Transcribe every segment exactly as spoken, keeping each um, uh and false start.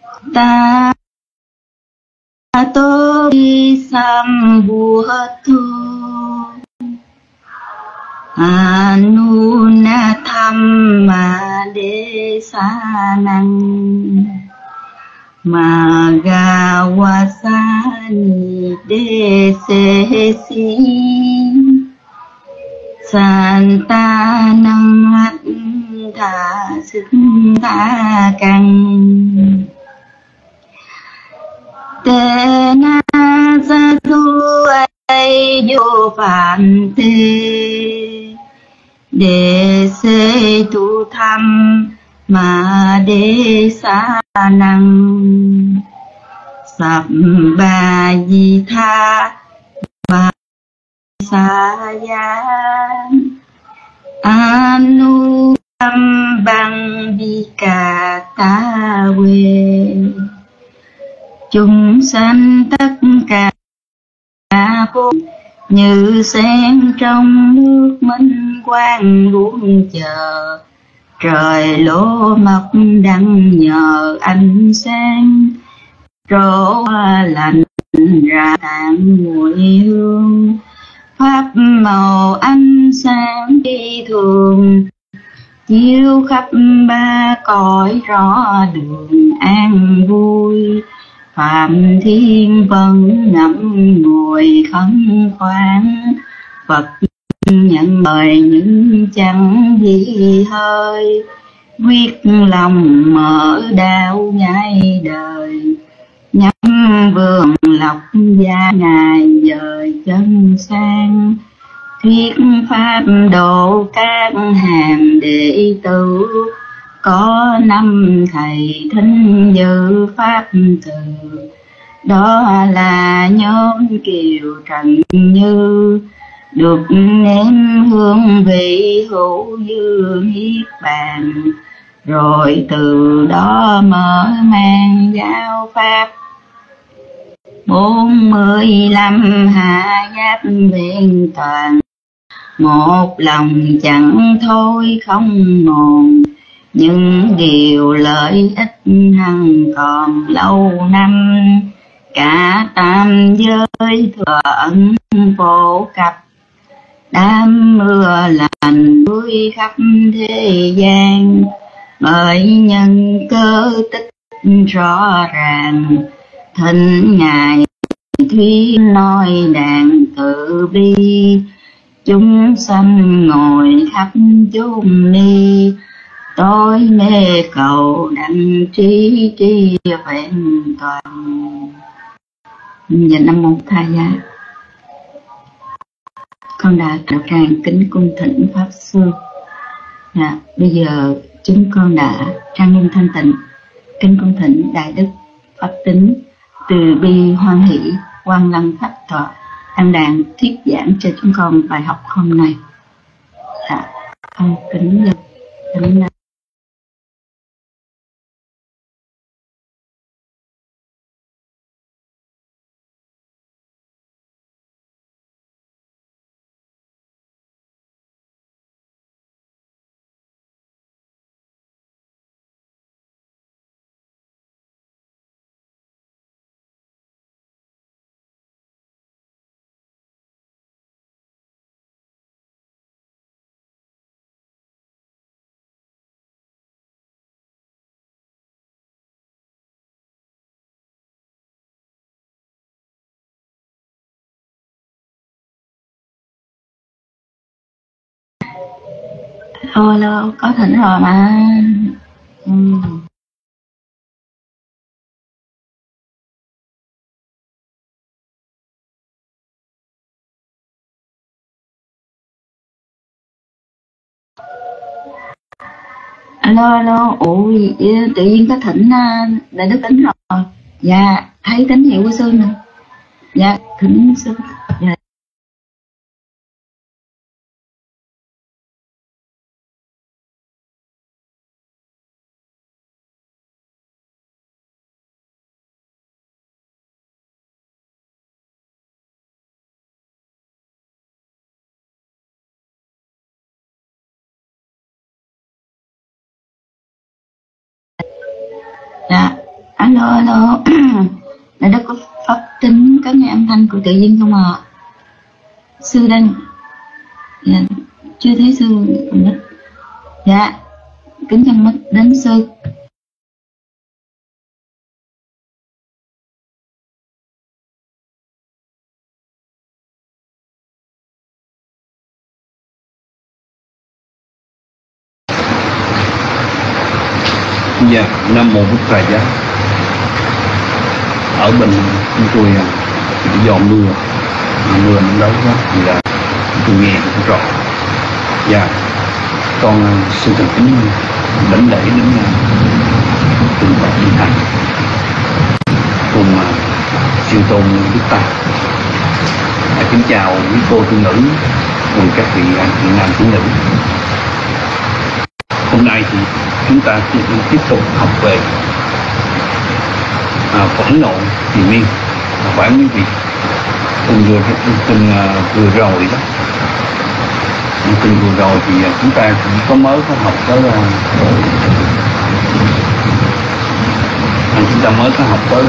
ta tô đi sam bùa thu anuna tham ma đế sa năng ma ga wa sa ni đế se si santa năng hát tha sức tha căng tê na sa thu ai vô phạm tê đề xê tu tham mà đế sa năng sập bà di tha bà sa ya anu tâm bằng bi ca ta quê chúng sanh tất cả vô như sen trong nước minh quang luôn chờ trời lỗ mọc đặng nhờ ánh sáng trổ lành ra tạng mùi hương pháp màu ánh sáng đi thường chiếu khắp ba cõi rõ đường an vui phạm thiên vân ngậm ngồi khấn khoan Phật nhận lời những chẳng gì hơi quyết lòng mở đạo nhai đời nhắm vườn lộc gia ngài dời chân sang thuyết pháp độ các hàng đệ tử có năm thầy thính dự pháp từ đó là nhóm kiều trần như được nếm hương vị hữu dư niết bàn rồi từ đó mở mang giáo pháp bốn mươi lăm hạ giáp viên toàn một lòng chẳng thôi không mòn những điều lợi ích hằng còn lâu năm cả tam giới thừa ẩn phổ cập đám mưa lành tưới khắp thế gian bởi nhân cơ tích rõ ràng thỉnh ngài thuyết nói đàn tự bi chúng sanh ngồi khắp chốn ni tối mê cầu đặng trí tri vẹn toàn. Giờ Nam Mô Tha Giá. Con đã trào tràng kính cung thỉnh pháp sư. Dạ, bây giờ chúng con đã trang nghiêm thanh tịnh kính cung thỉnh đại đức pháp tính từ bi hoan hỷ quang lăng pháp tọa đăng đàn thuyết giảng cho chúng con bài học hôm nay. Dạ, con kính kính Alo, alo, có thỉnh rồi mà. Ừ. Alo, alo, ủi, tự nhiên có thỉnh đại đức tính rồi. Dạ, thấy tín hiệu của sư nè. Dạ, thỉnh sư. Dạ. Dạ, anh Alo, alo. Là đó có pháp tính, có nghe âm thanh của tự nhiên không ạ? À? Sư đang... Dạ, chưa thấy sư. Dạ, kính chào mắt đến sư. Dạ, Nam Mô Bụt Thầy Giá. Ở bên chúng tôi do mưa, mưa nó đấu quá, thì là tôi nghe không rõ. Dạ, con xin thành kính đảnh lễ đến từng bậc vị thầy cùng siêu tôn Đức Tăng. Kính chào quý cô tu nữ cùng các vị thiện nam tín nữ. Hôm nay thì chúng ta tiếp tục học về à, phẫn nộ triền miên. Phải quý vị tuần vừa tuần vừa rồi đó, tuần vừa rồi thì chúng ta cũng có mới có học tới à, chúng ta mới có học tới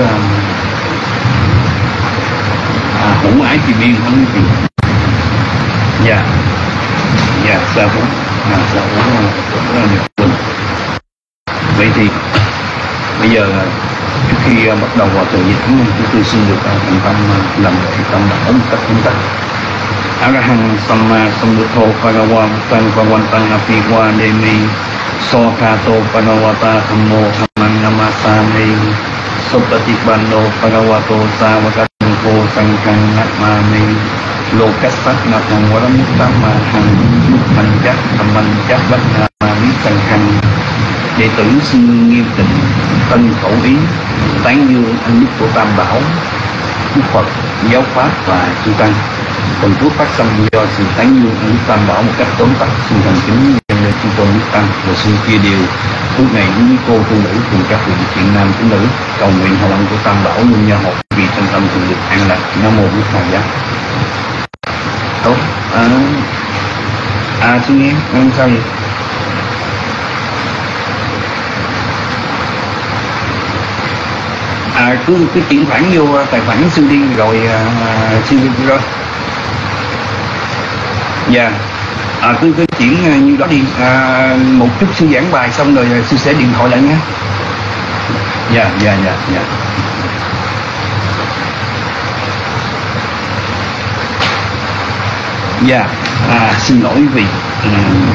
à, hỗn ái triền miên không quý vị? Dạ, dạ, sao cũng à, sao cũng rất là được. Vậy thì bây giờ trước khi bắt đầu vào tuần dịch, chúng tôi xin được thành tâm làm lễ tâm bảo một cách chúng ta. Arahang Samma Sambuddho Bhagava Buddhang Bhagavantang Apiwa Demi Sokhato Bhagavata Thammo Dhammang Namasami Sopatipando Bhagavato Savakatangko Sanghang Natmami Lokasat Natang Varamuttama Buddhang Giác Dhammang Giác Bhatnami Sanghang. Đệ tử xin nghiêm tịnh tân khẩu ý tán dương anh đức của Tam Bảo, Đức Phật, Giáo Pháp và chư Tăng. Phần thuốc phát sinh do sự tán dương anh đức Tam Bảo một cách tóm tắt xin thành kính dâng lên chư tôn Đức Tăng và xin chia điều thuốc này với cô tu nữ cùng các vị thiện nam tín nữ, cầu nguyện hồng ân của Tam Bảo luôn nha hộ vì thân tâm thường được an lạc. Nam Mô Bụt Thầy Giá. Tốt, à, à xin nghe, ăn sao vậy? À, cứ cứ chuyển khoản vô tài khoản sư đi rồi à, sư đi rồi. Dạ, à, cứ cứ chuyển như đó đi. À, một chút sư giảng bài xong rồi sư sẽ điện thoại lại nhé. Dạ, dạ, dạ, dạ. Dạ, à, xin lỗi quý vị. Ừ,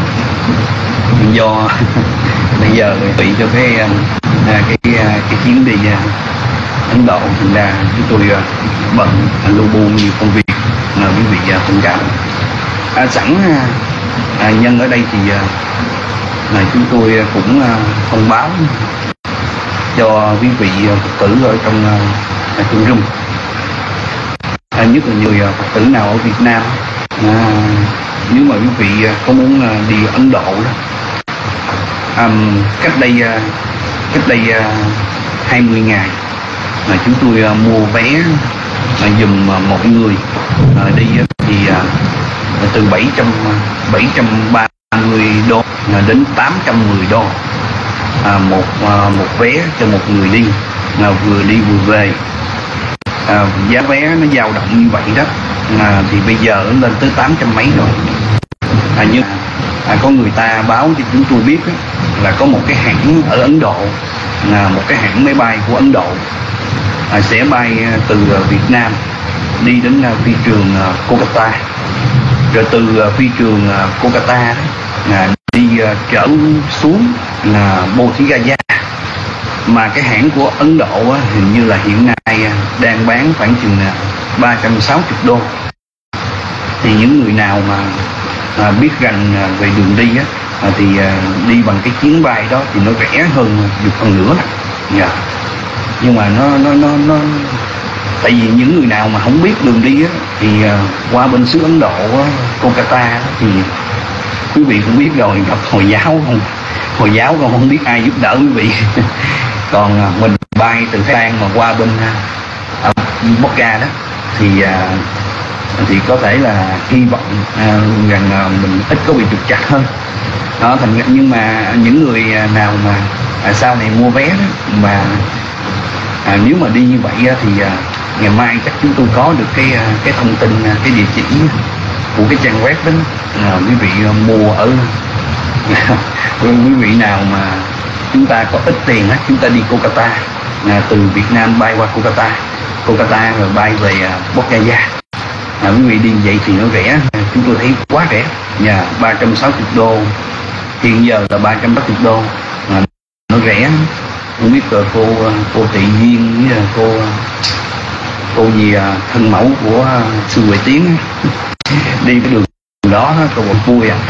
do bây giờ bị cho cái à, cái cái, cái chuyến đi à, Ấn Độ, thành ra chúng tôi uh, bận uh, lu bu nhiều công việc, uh, quý vị uh, thông cảm. À, sẵn uh, nhân ở đây thì uh, uh, chúng tôi uh, cũng uh, thông báo cho quý vị uh, Phật tử ở trong uh, trong room, uh, nhất là người uh, Phật tử nào ở Việt Nam, uh, nếu mà quý vị uh, có muốn uh, đi Ấn Độ đó, um, cách đây uh, cách đây uh, hai mươi ngày là chúng tôi uh, mua vé uh, dùm uh, mọi người uh, đi uh, thì uh, từ bảy trăm ba mươi đô uh, đến tám trăm mười đô uh, một uh, một vé cho một người đi, uh, vừa đi vừa về. Uh, giá vé nó dao động như vậy đó, uh, thì bây giờ nó lên tới tám trăm mấy rồi. Uh, nhưng uh, có người ta báo cho chúng tôi biết uh, là có một cái hãng ở Ấn Độ, uh, một cái hãng máy bay của Ấn Độ À, sẽ bay từ uh, Việt Nam đi đến uh, phi trường uh, Kolkata, rồi từ uh, phi trường uh, Kolkata uh, đi uh, trở xuống là uh, Bodh Gaya, mà cái hãng của Ấn Độ uh, hình như là hiện nay uh, đang bán khoảng chừng uh, ba trăm sáu mươi đô. Thì những người nào mà uh, biết rằng uh, về đường đi uh, uh, thì uh, đi bằng cái chuyến bay đó thì nó rẻ hơn một phần nữa đó. Yeah. Nhưng mà nó nó nó nó tại vì những người nào mà không biết đường đi á, thì uh, qua bên xứ Ấn Độ á, Kolkata á, thì quý vị cũng biết rồi, gặp Hồi giáo không, Hồi giáo còn không biết ai giúp đỡ quý vị. Còn uh, mình bay từ Thái Lan mà qua bên uh, Bokka đó thì uh, thì có thể là hy vọng uh, rằng uh, mình ít có bị trục trặc hơn đó. Thành nhưng mà những người nào mà uh, sau này mua vé đó mà à, nếu mà đi như vậy á, thì à, ngày mai chắc chúng tôi có được cái cái thông tin, cái địa chỉ của cái trang web đó. À, quý vị mua ở quý vị nào mà chúng ta có ít tiền á, chúng ta đi Kolkata, à, từ Việt Nam bay qua Kolkata, Kolkata rồi bay về uh, Bodh Gaya. À, quý vị đi vậy thì nó rẻ, chúng tôi thấy quá rẻ, nhà ba trăm sáu mươi đô, hiện giờ là ba trăm tám mươi đô, à, nó rẻ. Không biết là cô cô Thị Duyên với cô cô gì thân mẫu của sư Huệ Tiến đi cái đường đó cô một vui à.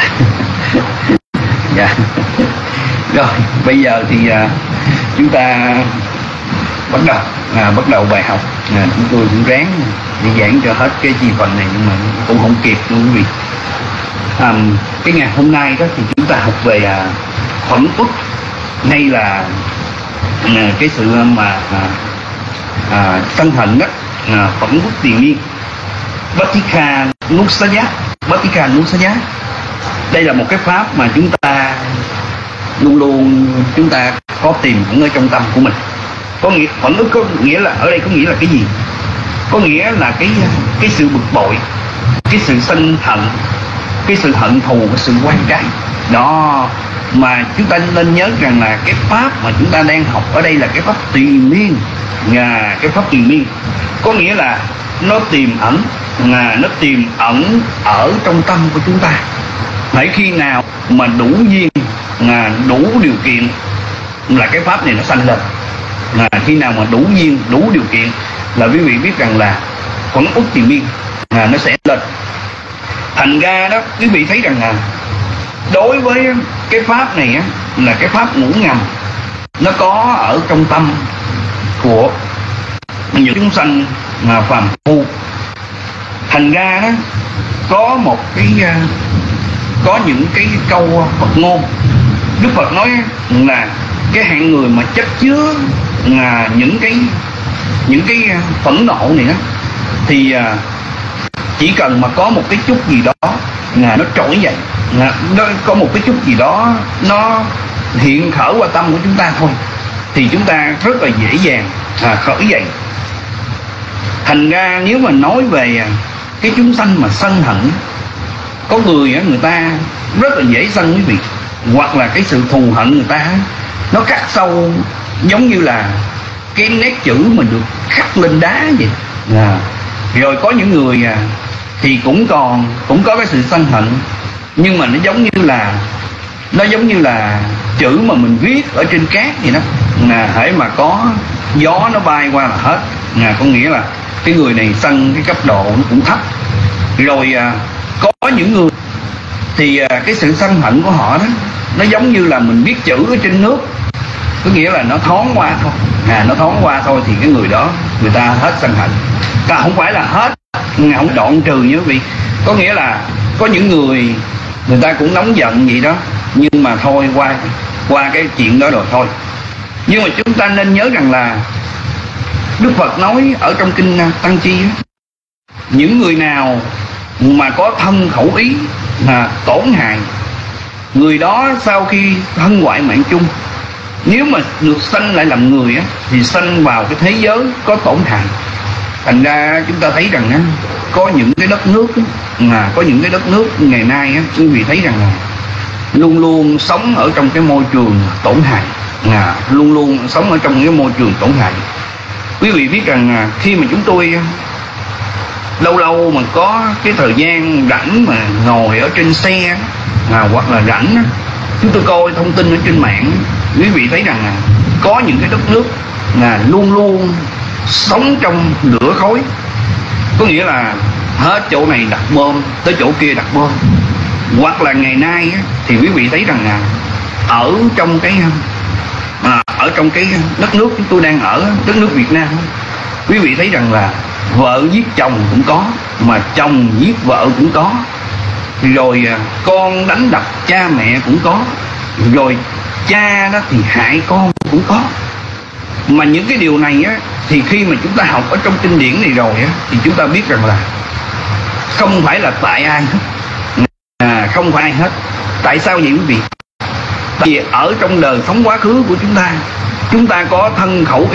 Dạ. Rồi bây giờ thì à, chúng ta bắt đầu à, bắt đầu bài học. À, chúng tôi cũng ráng để giảng cho hết cái chi phần này nhưng mà cũng không kịp luôn quý vị. À, cái ngày hôm nay đó thì chúng ta học về à, Khuẩn Uất, hay là à, cái sự mà à, à, sân hận đó, à, Khuẩn Uất tiền niên, Batika Nusaya, Batika Nusaya. Đây là một cái pháp mà chúng ta luôn luôn chúng ta có tìm cũng ở trong tâm của mình. Có nghĩa Khuẩn Uất có nghĩa là ở đây có nghĩa là cái gì? Có nghĩa là cái cái sự bực bội, cái sự sân hận, cái sự hận thù, cái sự oán trái đó. Mà chúng ta nên nhớ rằng là cái pháp mà chúng ta đang học ở đây là cái pháp tùy miên, à, cái pháp tùy miên có nghĩa là nó tiềm ẩn, à, nó tiềm ẩn ở trong tâm của chúng ta. Hãy khi nào mà đủ duyên, à, đủ điều kiện là cái pháp này nó sanh lên. À, khi nào mà đủ duyên, đủ điều kiện là quý vị biết rằng là Khuẩn Uất tiền miên, à, nó sẽ lên. Thành ra đó quý vị thấy rằng là đối với cái pháp này á, là cái pháp ngủ ngầm, nó có ở trong tâm của những chúng sanh mà phàm phu. Thành ra đó có một cái có những cái câu Phật ngôn, Đức Phật nói là cái hạng người mà chất chứa là những cái những cái phẫn nộ này đó, thì chỉ cần mà có một cái chút gì đó là nó trỗi dậy, là nó có một cái chút gì đó nó hiện khởi qua tâm của chúng ta thôi, thì chúng ta rất là dễ dàng à, khởi dậy. Thành ra nếu mà nói về cái chúng sanh mà sân hận, có người người ta rất là dễ sân quý vị, hoặc là cái sự thù hận người ta nó khắc sâu, giống như là cái nét chữ mà được khắc lên đá vậy. À, rồi có những người à, thì cũng còn cũng có cái sự sân hận, nhưng mà nó giống như là nó giống như là chữ mà mình viết ở trên cát vậy đó. Là hễ mà có gió nó bay qua là hết. À, có nghĩa là cái người này sân cái cấp độ nó cũng thấp. Rồi à, có những người thì à, cái sự sân hận của họ đó nó giống như là mình viết chữ ở trên nước, có nghĩa là nó thoáng qua thôi. À, nó thoáng qua thôi thì cái người đó người ta hết sân hận. Ta không phải là hết, không đoạn trừ như quý vị. Có nghĩa là có những người người ta cũng nóng giận vậy đó, nhưng mà thôi qua qua cái chuyện đó rồi thôi. Nhưng mà chúng ta nên nhớ rằng là Đức Phật nói ở trong kinh Tăng Chi, những người nào mà có thân khẩu ý là tổn hại, người đó sau khi thân ngoại mạng chung, nếu mà được sanh lại làm người á, thì sanh vào cái thế giới có tổn hại. Thành ra chúng ta thấy rằng á, có những cái đất nước á, mà có những cái đất nước ngày nay á, quý vị thấy rằng là luôn luôn sống ở trong cái môi trường tổn hại, à, luôn luôn sống ở trong cái môi trường tổn hại. Quý vị biết rằng à, khi mà chúng tôi lâu lâu mà có cái thời gian rảnh mà ngồi ở trên xe à, hoặc là rảnh á, chúng tôi coi thông tin ở trên mạng, quý vị thấy rằng là có những cái đất nước là luôn luôn sống trong lửa khói. Có nghĩa là hết chỗ này đặt bom tới chỗ kia đặt bom. Hoặc là ngày nay á, thì quý vị thấy rằng là ở trong cái à, ở trong cái đất nước chúng tôi đang ở, đất nước Việt Nam, quý vị thấy rằng là vợ giết chồng cũng có, mà chồng giết vợ cũng có, rồi con đánh đập cha mẹ cũng có, rồi cha đó thì hại con cũng có. Mà những cái điều này á, thì khi mà chúng ta học ở trong kinh điển này rồi á, thì chúng ta biết rằng là không phải là tại ai hết, à, không phải ai hết. Tại sao vậy quý vị? Tại vì ở trong đời sống quá khứ của chúng ta, chúng ta có thân khẩu ý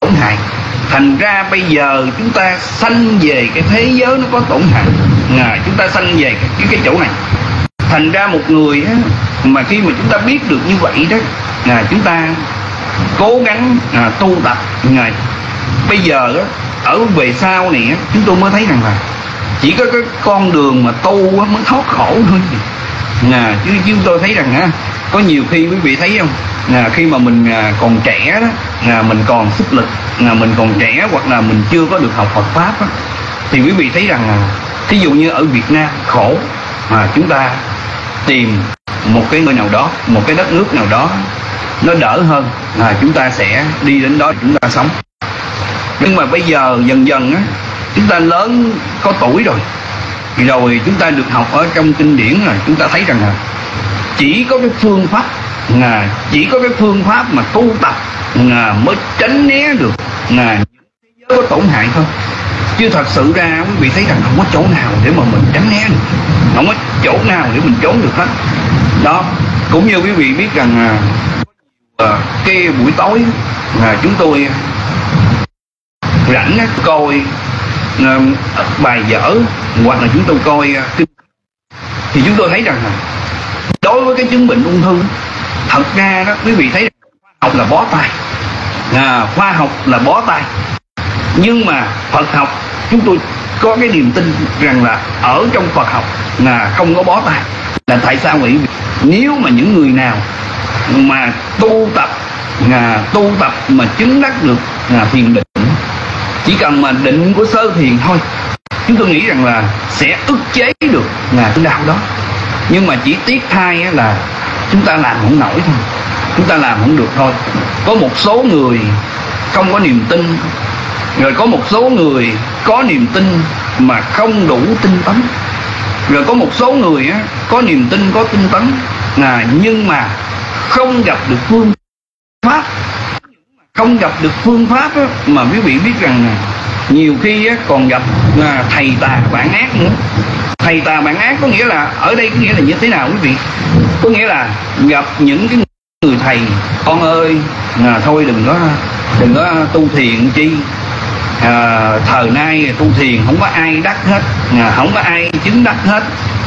tổn hại. Thành ra bây giờ chúng ta sanh về cái thế giới nó có tổn hại, à, chúng ta sanh về cái, cái chỗ này. Thành ra một người á, mà khi mà chúng ta biết được như vậy đó, à, chúng ta cố gắng à, tu tập. à, Bây giờ á, ở về sau này á, chúng tôi mới thấy rằng là chỉ có cái con đường mà tu á, mới thoát khổ thôi. à, Chứ chúng tôi thấy rằng á, có nhiều khi quý vị thấy không, à, khi mà mình à, còn trẻ đó, à, mình còn sức lực, à, mình còn trẻ hoặc là mình chưa có được học Phật Pháp đó, thì quý vị thấy rằng à, thí dụ như ở Việt Nam khổ, mà chúng ta tìm một cái nơi nào đó, một cái đất nước nào đó nó đỡ hơn, à, chúng ta sẽ đi đến đó chúng ta sống. Nhưng mà bây giờ dần dần á, chúng ta lớn có tuổi rồi, rồi chúng ta được học ở trong kinh điển rồi, chúng ta thấy rằng là chỉ có cái phương pháp, à, chỉ có cái phương pháp mà tu tập à, mới tránh né được à, thế giới có tổn hại thôi. Chứ thật sự ra quý vị thấy rằng không có chỗ nào để mà mình tránh né được, không có chỗ nào để mình trốn được hết. Đó, cũng như quý vị biết rằng à, cái buổi tối à, chúng tôi rảnh coi à, bài vở hoặc là chúng tôi coi à, kinh, thì chúng tôi thấy rằng là đối với cái chứng bệnh ung thư, thật ra đó quý vị thấy rằng khoa học là bó tay, à, khoa học là bó tay, nhưng mà Phật học chúng tôi có cái niềm tin rằng là ở trong Phật học là không có bó tay. Là tại sao vậy? Nếu mà những người nào mà tu tập à, tu tập mà chứng đắc được à, thiền định, chỉ cần mà định của sơ thiền thôi, chúng tôi nghĩ rằng là sẽ ức chế được à, cái đau đó. Nhưng mà chỉ tiếc thay là chúng ta làm không nổi thôi, chúng ta làm không được thôi. Có một số người không có niềm tin, rồi có một số người có niềm tin mà không đủ tinh tấn, rồi có một số người á, có niềm tin, có tinh tấn à, nhưng mà không gặp được phương pháp. Không gặp được phương pháp á, mà quý vị biết rằng nhiều khi á, còn gặp à, thầy tà bản ác nữa. Thầy tà bản ác có nghĩa là, ở đây có nghĩa là như thế nào quý vị? Có nghĩa là gặp những cái người thầy, con ơi à, thôi đừng có đừng có tu thiền chi, à, thời nay tu thiền không có ai đắc hết, à, không có ai chứng đắc hết,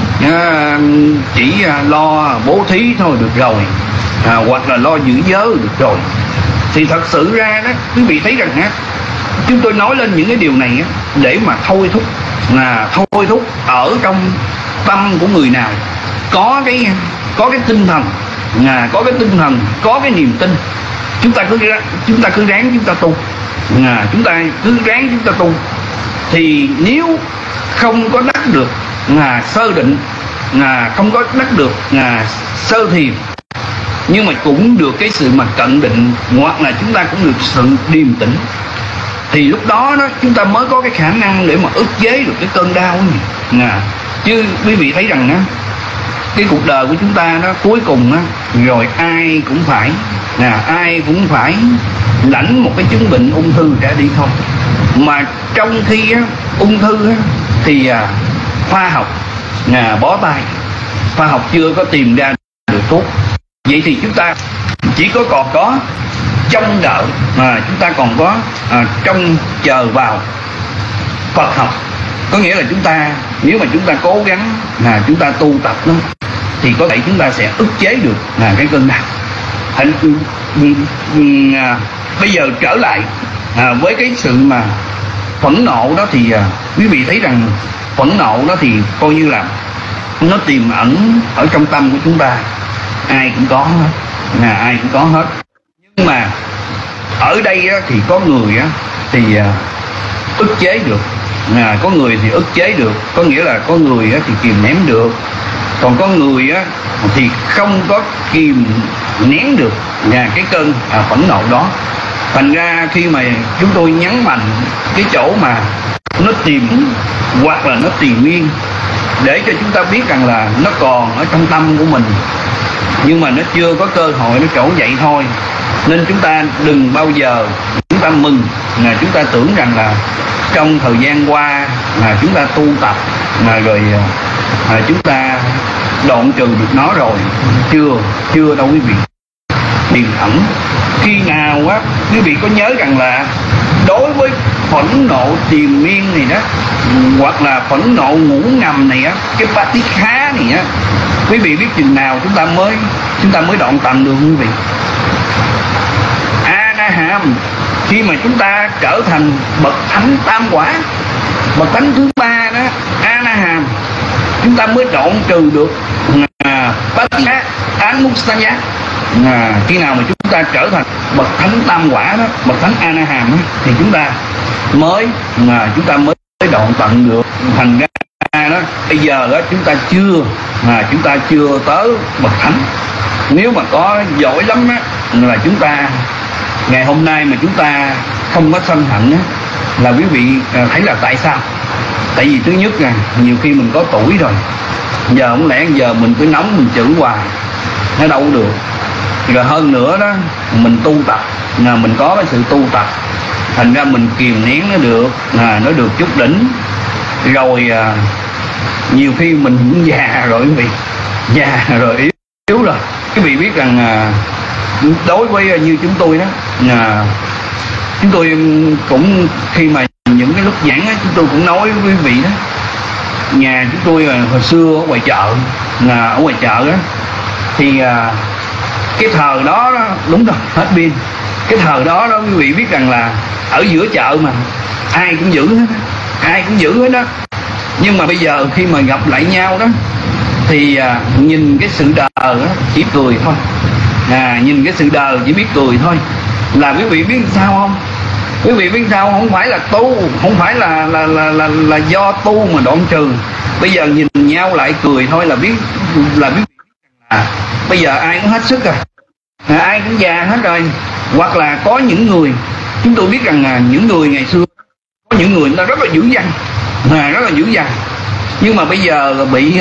à, chỉ à, lo bố thí thôi được rồi, à, hoặc là lo giữ giới được rồi. Thì thật sự ra đó quý vị thấy rằng á, chúng tôi nói lên những cái điều này á, để mà thôi thúc, là thôi thúc ở trong tâm của người nào có cái có cái tinh thần, à, có cái tinh thần, có cái niềm tin, chúng ta cứ chúng ta cứ ráng chúng ta tu, à, chúng ta cứ ráng chúng ta tu. Thì nếu không có đắc được à, sơ định, à, không có đắc được à, sơ thiền, nhưng mà cũng được cái sự mà cận định, hoặc là chúng ta cũng được sự điềm tĩnh, thì lúc đó đó chúng ta mới có cái khả năng để mà ức chế được cái cơn đau này. À, chứ quý vị thấy rằng á, cái cuộc đời của chúng ta đó cuối cùng á, rồi ai cũng phải à, ai cũng phải lãnh một cái chứng bệnh ung thư đã đi thôi. Mà trong khi á, ung thư á, thì à, khoa học à, bó tay, khoa học chưa có tìm ra được thuốc. Vậy thì chúng ta chỉ có còn có trông đợi, mà chúng ta còn có à, trông chờ vào Phật học. Có nghĩa là chúng ta, nếu mà chúng ta cố gắng là chúng ta tu tập đó, thì có thể chúng ta sẽ ức chế được là cái cơn đau. À, bây giờ trở lại à, với cái sự mà phẫn nộ đó, thì à, quý vị thấy rằng phẫn nộ đó thì coi như là nó tiềm ẩn ở trong tâm của chúng ta, ai cũng có hết, à, ai cũng có hết. Nhưng mà ở đây á, thì có người á, thì à, ức chế được, à, có người thì ức chế được, có nghĩa là có người á, thì kìm nén được, còn có người á, thì không có kìm nén được à, cái cơn à, phẫn nộ đó. Thành ra khi mà chúng tôi nhấn mạnh cái chỗ mà nó tìm hoặc là nó tìm nguyên, để cho chúng ta biết rằng là nó còn ở trong tâm của mình, nhưng mà nó chưa có cơ hội nó trỗi dậy thôi. Nên chúng ta đừng bao giờ chúng ta mừng, là chúng ta tưởng rằng là trong thời gian qua là chúng ta tu tập mà rồi à, chúng ta đoạn trừ được nó rồi. Chưa, chưa đâu quý vị. điềm ẩn. Khi nào á quý vị có nhớ rằng là đối với phẫn nộ triền miên này đó, hoặc là phẫn nộ ngủ ngầm này á, cái paticca này á, quý vị biết chừng nào chúng ta mới chúng ta mới đoạn tận được quý vị? Anaham, khi mà chúng ta trở thành bậc thánh tam quả, bậc thánh thứ ba đó, Anaham, chúng ta mới đoạn trừ được à, paticca anusaya. À, khi nào mà chúng ta trở thành bậc thánh tam quả đó, bậc thánh Anaham đó, thì chúng ta mới mà chúng ta mới đoạn tận được. Thành ra đó, bây giờ đó chúng ta chưa mà chúng ta chưa tới bậc thánh. Nếu mà có giỏi lắm á, là chúng ta ngày hôm nay mà chúng ta không có sân hận á, là quý vị thấy là tại sao? Tại vì thứ nhất là nhiều khi mình có tuổi rồi, giờ không lẽ giờ mình cứ nóng mình chửi hoài, nó đâu được. Rồi hơn nữa đó, mình tu tập, là mình có cái sự tu tập, thành ra mình kìm nén nó được, à, nó được chút đỉnh. Rồi à, nhiều khi mình cũng già rồi quý vị, già rồi yếu, yếu rồi. Quý vị biết rằng à, đối với như chúng tôi đó, à, chúng tôi cũng khi mà những cái lúc giảng á, chúng tôi cũng nói với quý vị đó, nhà chúng tôi à, hồi xưa ở ngoài chợ, à, ở ngoài chợ đó, thì à, cái thời đó, đó đúng rồi, hết pin. Cái thời đó đó quý vị biết rằng là ở giữa chợ mà ai cũng giữ hết, ai cũng giữ hết đó. Nhưng mà bây giờ khi mà gặp lại nhau đó, thì à, nhìn cái sự đờ đó chỉ cười thôi, à, nhìn cái sự đờ chỉ biết cười thôi. Là quý vị biết sao không? Quý vị biết sao không? Không phải là tu, không phải là là là là, là do tu mà đoạn trừ. Bây giờ nhìn nhau lại cười thôi là biết, là biết à, bây giờ ai cũng hết sức rồi, à, ai cũng già hết rồi. Hoặc là có những người, chúng tôi biết rằng là những người ngày xưa, có những người người ta rất là dữ dằn, à, rất là dữ dằn, nhưng mà bây giờ bị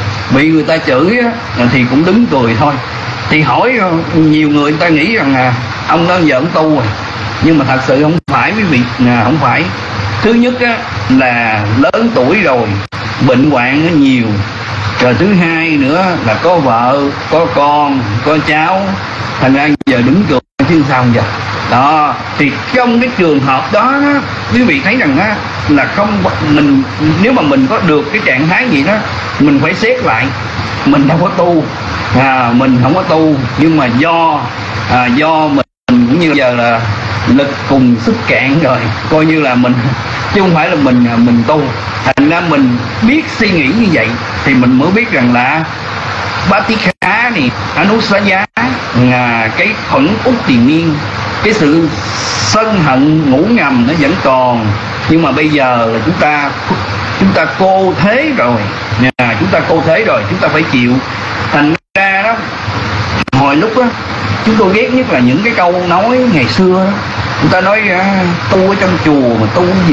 bị người ta chửi á, thì cũng đứng cười thôi. Thì hỏi nhiều người, người ta nghĩ rằng là ông đó giờ ông tu rồi, nhưng mà thật sự không phải quý vị, à, không phải. Thứ nhất á, là lớn tuổi rồi, bệnh hoạn nó nhiều. Rồi thứ hai nữa là có vợ, có con, có cháu, thành ra giờ đứng cười chứ sao giờ. Đó, thì trong cái trường hợp đó, đó quý vị thấy rằng á, là không, mình nếu mà mình có được cái trạng thái gì đó, mình phải xét lại. Mình đâu có tu, à, mình không có tu, nhưng mà do à, do mình cũng như giờ là lực cùng sức cạn rồi, coi như là mình, chứ không phải là mình mình tu. Thành ra mình biết suy nghĩ như vậy thì mình mới biết rằng là Batikha này, Anusaya, là cái phẫn út tiền niên, cái sự sân hận ngủ ngầm nó vẫn còn. Nhưng mà bây giờ là chúng ta chúng ta cô thế rồi, à, chúng ta cô thế rồi, chúng ta phải chịu. Thành ra đó, hồi lúc đó chúng tôi ghét nhất là những cái câu nói ngày xưa đó. Người ta nói à, tu ở trong chùa mà tu cái gì,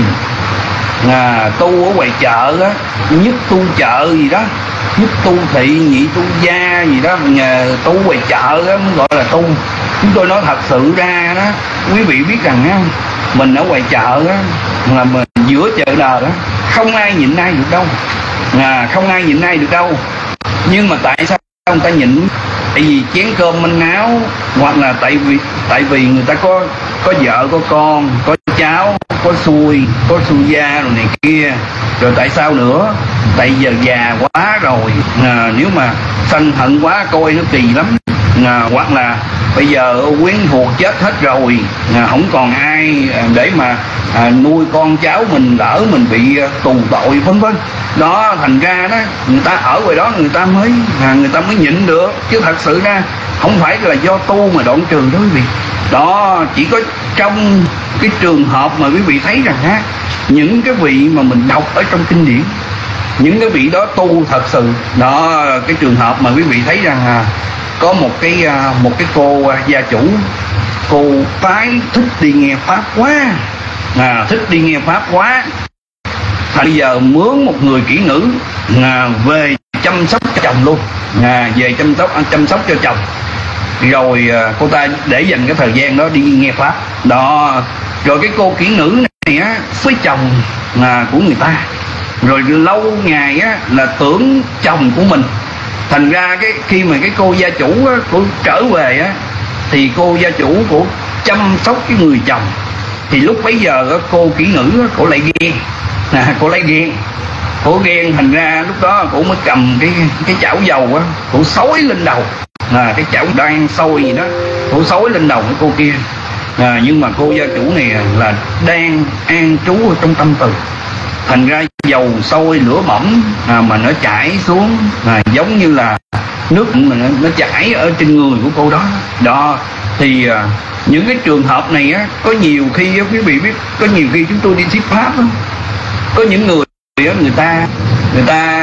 à, tu ở ngoài chợ á, nhất tu chợ gì đó, nhất tu thị, nhị tu gia gì đó, nhà tu ngoài chợ đó mới gọi là tu. Chúng tôi nói thật sự ra đó, quý vị biết rằng á, mình ở ngoài chợ á, là mình giữa chợ đời đó, không ai nhịn ai được đâu, à, không ai nhịn ai được đâu. Nhưng mà tại sao người ta nhịn? Tại vì chén cơm manh áo, hoặc là tại vì tại vì người ta có có vợ, có con, có cháu, có xuôi, có xuôi gia rồi này kia. Rồi tại sao nữa? Tại giờ già quá rồi, à, nếu mà sân hận quá coi nó kỳ lắm, à, hoặc là bây giờ quyến thuộc chết hết rồi, à, không còn ai để mà à, nuôi con cháu mình, lỡ mình bị tù tội vân vân. Đó, thành ra đó, người ta ở ngoài đó người ta mới à, người ta mới nhịn được, chứ thật sự ra không phải là do tu mà đoạn trừ đó quý vị. Đó, chỉ có trong cái trường hợp mà quý vị thấy rằng á, những cái vị mà mình đọc ở trong kinh điển, những cái vị đó tu thật sự. Đó, cái trường hợp mà quý vị thấy rằng à, có một cái một cái cô gia chủ, cô phái thích đi nghe pháp quá, à, thích đi nghe pháp quá. Bây giờ mướn một người kỹ nữ à, về chăm sóc cho chồng luôn, à, về chăm sóc chăm sóc cho chồng. Rồi à, cô ta để dành cái thời gian đó đi nghe pháp. Đó, rồi cái cô kỹ nữ này á, với chồng à, của người ta, rồi lâu ngày á là tưởng chồng của mình. Thành ra cái khi mà cái cô gia chủ á, cô trở về á, thì cô gia chủ của chăm sóc cái người chồng, thì lúc bấy giờ cô kỹ nữ cô lại ghen, à, cô lại ghen cổ ghen, thành ra lúc đó cổ mới cầm cái cái chảo dầu á, cổ xối lên đầu, à, cái chảo đang sôi gì đó, cổ xối lên đầu cái cô kia. À, nhưng mà cô gia chủ này là đang an trú ở trong tâm từ, thành ra dầu sôi lửa bỏng à, mà nó chảy xuống, à, giống như là nước mà nó, nó chảy ở trên người của cô đó. Đó thì à, những cái trường hợp này á, có nhiều khi á, quý vị biết, có nhiều khi chúng tôi đi thuyết pháp á, có những người á, người ta người ta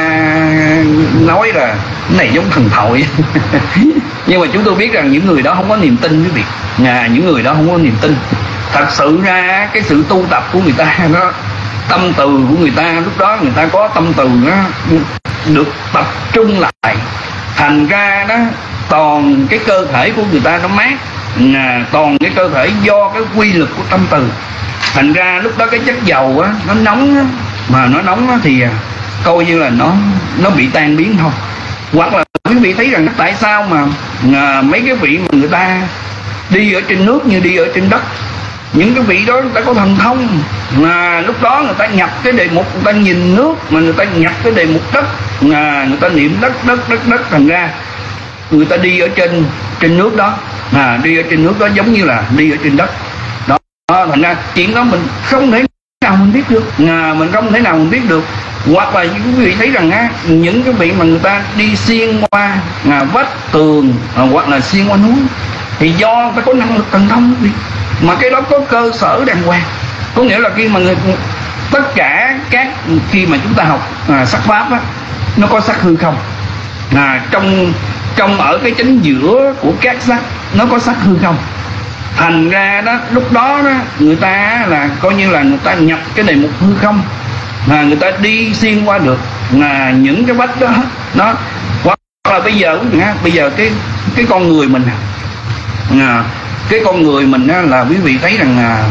nói là cái này giống thần thoại nhưng mà chúng tôi biết rằng những người đó không có niềm tin quý vị, à, những người đó không có niềm tin. Thật sự ra cái sự tu tập của người ta đó, tâm từ của người ta lúc đó người ta có tâm từ đó được tập trung lại, thành ra đó toàn cái cơ thể của người ta nó mát, à, toàn cái cơ thể do cái quy lực của tâm từ, thành ra lúc đó cái chất dầu á nó nóng á, mà nó nóng á thì coi như là nó nó bị tan biến thôi. Hoặc là quý vị thấy rằng tại sao mà à, mấy cái vị mà người ta đi ở trên nước như đi ở trên đất, những cái vị đó người ta có thần thông, mà lúc đó người ta nhập cái đề mục, người ta nhìn nước mà người ta nhập cái đề mục đất, à, người ta niệm đất đất đất đất, thành ra người ta đi ở trên trên nước đó, à, đi ở trên nước đó giống như là đi ở trên đất đó. Thành ra chuyện đó mình không thể nào mình biết được, à, mình không thể nào mình biết được. Hoặc là quý vị thấy rằng á, những cái vị mà người ta đi xuyên qua à, vách tường, à, hoặc là xuyên qua núi, thì do người ta có năng lực thần thông quý vị, mà cái đó có cơ sở đàng hoàng. Có nghĩa là khi mà người, tất cả các khi mà chúng ta học à, sắc pháp á, nó có sắc hư không, à, trong trong ở cái chánh giữa của các sắc nó có sắc hư không, thành ra đó lúc đó, đó người ta là coi như là người ta nhập cái đề mục hư không, mà người ta đi xuyên qua được là những cái vách đó nó. Hoặc là bây giờ bây giờ cái cái con người mình à, cái con người mình á, là quý vị thấy rằng là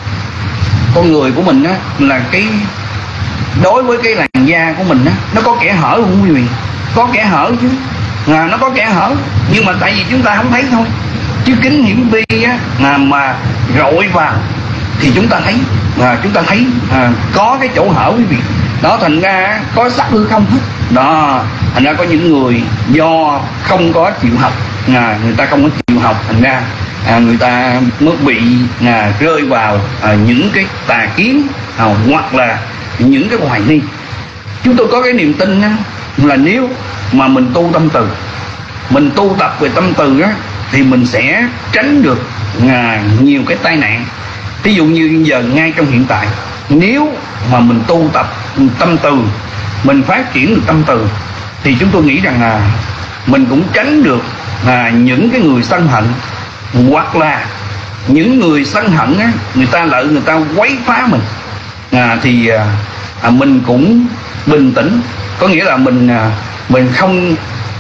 con người của mình á, là cái đối với cái làn da của mình á, nó có kẽ hở không quý vị? Có kẽ hở chứ, à, nó có kẽ hở, nhưng mà tại vì chúng ta không thấy thôi, chứ kính hiển vi á, là mà rọi vào thì chúng ta thấy, à, chúng ta thấy à, có cái chỗ hở quý vị đó, thành ra có sắc hư không hết đó. Thành ra có những người do không có chịu học, à, người ta không có chịu học, thành ra à, người ta mới bị à, rơi vào à, những cái tà kiến, à, hoặc là những cái hoài nghi. Chúng tôi có cái niềm tin á, là nếu mà mình tu tâm từ, mình tu tập về tâm từ á, thì mình sẽ tránh được à, nhiều cái tai nạn. Ví dụ như giờ ngay trong hiện tại, nếu mà mình tu tập tâm từ, mình phát triển được tâm từ, thì chúng tôi nghĩ rằng là mình cũng tránh được à, những cái người sân hận, hoặc là những người sân hận á, người ta lợi người ta quấy phá mình, à, thì à, mình cũng bình tĩnh, có nghĩa là mình à, mình không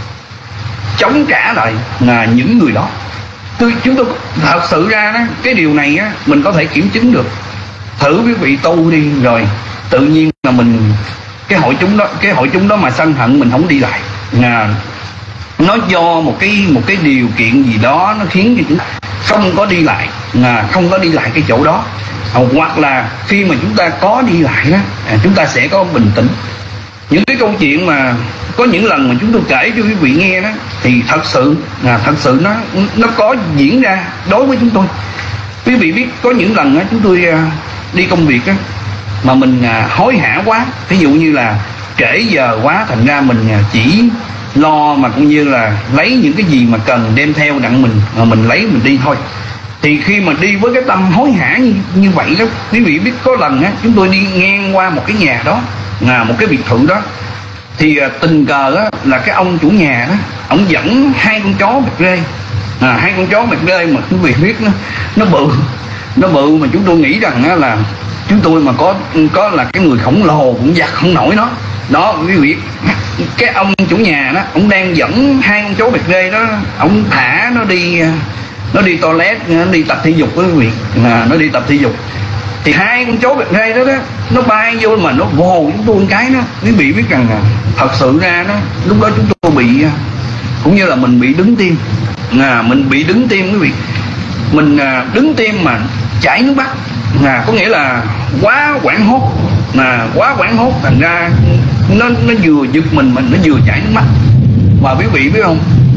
chống trả lại à, những người đó. Tôi, chúng tôi thật sự ra đó, cái điều này á, mình có thể kiểm chứng được. Thử quý vị tu đi, rồi tự nhiên là mình cái hội chúng đó, cái hội chúng đó mà sân hận mình không đi lại, à, nó do một cái một cái điều kiện gì đó nó khiến cho chúng ta không có đi lại, à, không có đi lại cái chỗ đó, à, hoặc là khi mà chúng ta có đi lại đó, à, chúng ta sẽ có bình tĩnh. Những cái câu chuyện mà có những lần mà chúng tôi kể cho quý vị nghe đó, thì thật sự à, thật sự nó nó có diễn ra đối với chúng tôi. Quý vị biết có những lần á, chúng tôi à, đi công việc á, mà mình à, hối hả quá, ví dụ như là trễ giờ quá, thành ra mình à, chỉ lo mà cũng như là lấy những cái gì mà cần đem theo đặng mình mà mình lấy mình đi thôi. Thì khi mà đi với cái tâm hối hả như, như vậy đó, quý vị biết có lần á, chúng tôi đi ngang qua một cái nhà đó, à, một cái biệt thự đó, thì à, tình cờ á, là cái ông chủ nhà đó, ông dẫn hai con chó bẹt rê, à, hai con chó bẹt rê mà quý vị biết nó nó bự, nó bự mà chúng tôi nghĩ rằng á, là chúng tôi mà có có là cái người khổng lồ cũng giặt không nổi nó. Đó quý vị, cái ông chủ nhà đó, ông đang dẫn hai con chó bẹt rê đó, ông thả nó đi nó đi toilet, nó đi tập thể dục đó quý vị, à, nó đi tập thể dục. Thì hai con chó bẹt rê đó, đó nó bay vô mà nó vồ chúng tôi một cái đó. Quý vị biết rằng là thật sự ra đó, lúc đó chúng tôi bị cũng như là mình bị đứng tim. À, mình bị đứng tim quý vị, mình à, đứng tim mà chảy nước mắt, à, có nghĩa là quá hoảng hốt, à, quá hoảng hốt, thành ra nó nó vừa giật mình mình nó vừa chảy nước mắt. Và quý vị biết không,